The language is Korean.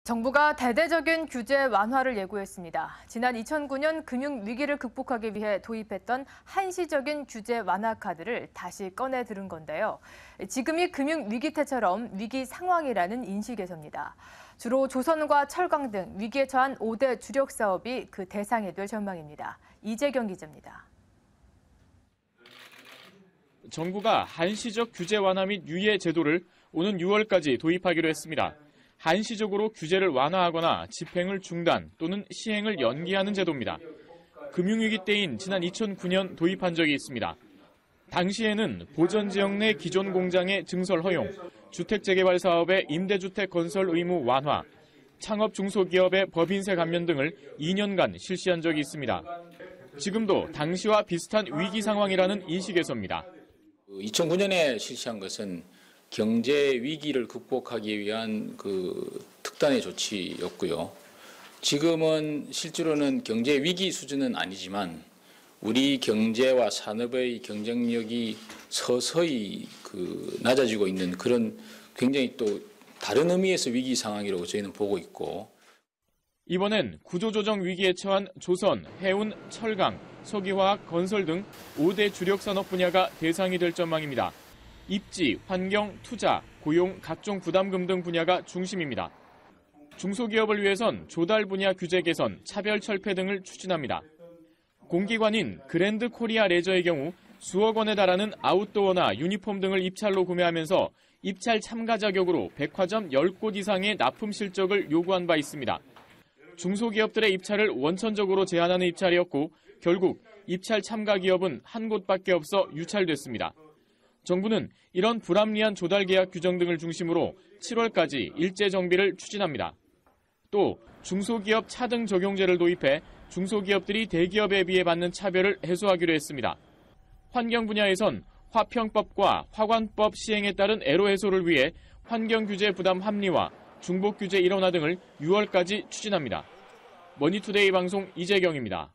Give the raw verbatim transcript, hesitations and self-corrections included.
정부가 대대적인 규제 완화를 예고했습니다. 지난 이천구 년 금융위기를 극복하기 위해 도입했던 한시적인 규제 완화 카드를 다시 꺼내 들은 건데요. 지금이 금융위기 때처럼 위기 상황이라는 인식에서입니다. 주로 조선과 철강 등 위기에 처한 오 대 주력 사업이 그 대상이 될 전망입니다. 이재경 기자입니다. 정부가 한시적 규제 완화 및 유예 제도를 오는 유월까지 도입하기로 했습니다. 한시적으로 규제를 완화하거나 집행을 중단 또는 시행을 연기하는 제도입니다. 금융위기 때인 지난 이천구 년 도입한 적이 있습니다. 당시에는 보전지역 내 기존 공장의 증설 허용, 주택재개발 사업의 임대주택 건설 의무 완화, 창업 중소기업의 법인세 감면 등을 이 년간 실시한 적이 있습니다. 지금도 당시와 비슷한 위기 상황이라는 인식에서입니다. 이천구 년에 실시한 것은 경제 위기를 극복하기 위한 그 특단의 조치였고요. 지금은 실제로는 경제 위기 수준은 아니지만 우리 경제와 산업의 경쟁력이 서서히 그 낮아지고 있는 그런 굉장히 또 다른 의미에서 위기 상황이라고 저희는 보고 있고. 이번엔 구조조정 위기에 처한 조선, 해운, 철강, 석유화학, 건설 등 오 대 주력 산업 분야가 대상이 될 전망입니다. 입지, 환경, 투자, 고용, 각종 부담금 등 분야가 중심입니다. 중소기업을 위해선 조달 분야 규제 개선, 차별 철폐 등을 추진합니다. 공기관인 그랜드 코리아 레저의 경우 수억 원에 달하는 아웃도어나 유니폼 등을 입찰로 구매하면서 입찰 참가 자격으로 백화점 십 곳 이상의 납품 실적을 요구한 바 있습니다. 중소기업들의 입찰을 원천적으로 제한하는 입찰이었고 결국 입찰 참가 기업은 한 곳밖에 없어 유찰됐습니다. 정부는 이런 불합리한 조달 계약 규정 등을 중심으로 칠월까지 일제 정비를 추진합니다. 또 중소기업 차등 적용제를 도입해 중소기업들이 대기업에 비해 받는 차별을 해소하기로 했습니다. 환경 분야에선 화평법과 화관법 시행에 따른 애로 해소를 위해 환경규제 부담 합리화, 중복규제 일원화 등을 유월까지 추진합니다. 머니투데이 방송 이재경입니다.